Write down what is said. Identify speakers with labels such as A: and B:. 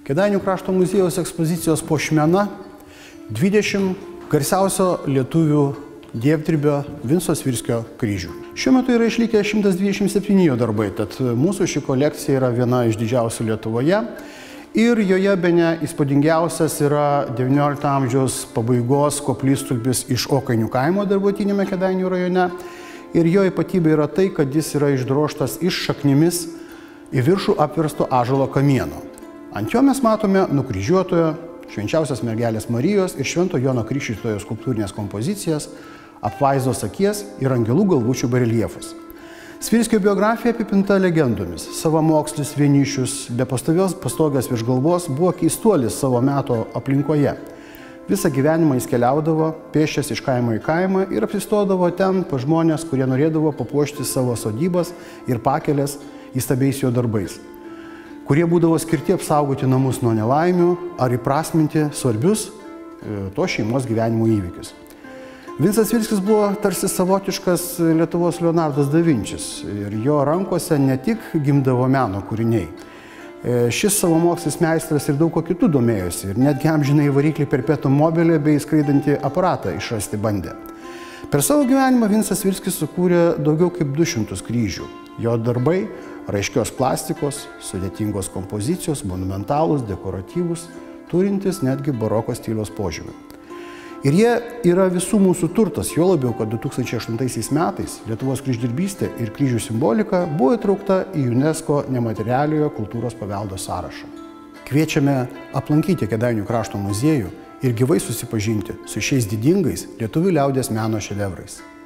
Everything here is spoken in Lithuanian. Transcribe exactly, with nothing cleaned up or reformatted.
A: Kėdainių krašto muziejaus ekspozicijos puošmena dvidešimt garsiausio lietuvių dievdirbio Vinco Svirskio kryžių. Šiuo metu yra išlikę šimtas dvidešimt septyni jo darbai, tad mūsų ši kolekcija yra viena iš didžiausių Lietuvoje ir joje bene įspūdingiausias yra devyniolikto amžiaus pabaigos koplytstulpis iš Okainių kaimo dabartiniame Kėdainių rajone. Ir jo ypatybė yra tai, kad jis yra išdrožtas iš šaknimis į viršų apversto ąžuolo kamieno. Ant jo mes matome nukryžiuotojo, Švenčiausios mergelės Marijos ir Švento Jono Krikštytojo skulptūrinės kompozicijas, apvaizdos akies ir angelų galvučių bareljefus. Svirskio biografija apipinta legendomis. Savamokslis, vienišius, be pastovios pastogės virš galvos buvo keistuolis savo meto aplinkoje. Visą gyvenimą jis keliaudavo, pėsčias iš kaimo į kaimą ir apsistodavo ten pas žmonės, kurie norėdavo papuošti savo sodybas ir pakelės įstabiais jo darbais, kurie būdavo skirti apsaugoti namus nuo nelaimių ar įprasminti svarbius to šeimos gyvenimo įvykius. Vincas Svirskis buvo tarsi savotiškas Lietuvos Leonardas da Vinčis ir jo rankose ne tik gimdavo meno kūriniai. Šis savamokslis meistras ir daug ko kitų domėjosi ir netgi amžinai variklį perpetuum mobile bei skraidantį aparatą išrasti bandė. Per savo gyvenimą Vincas Svirskis sukūrė daugiau kaip du šimtus kryžių. Jo darbai raiškios plastikos, sudėtingos kompozicijos, monumentalūs, dekoratyvūs, turintys netgi baroko stiliaus požymį. Ir jie yra visų mūsų turtas, juo labiau, kad du tūkstančiai aštuntaisiais metais Lietuvos kryždirbystė ir kryžių simbolika buvo įtraukta į UNESCO nematerialiojo kultūros paveldo sąrašą. Kviečiame aplankyti Kėdainių krašto muziejų ir gyvai susipažinti su šiais didingais lietuvių liaudies meno šedevrais.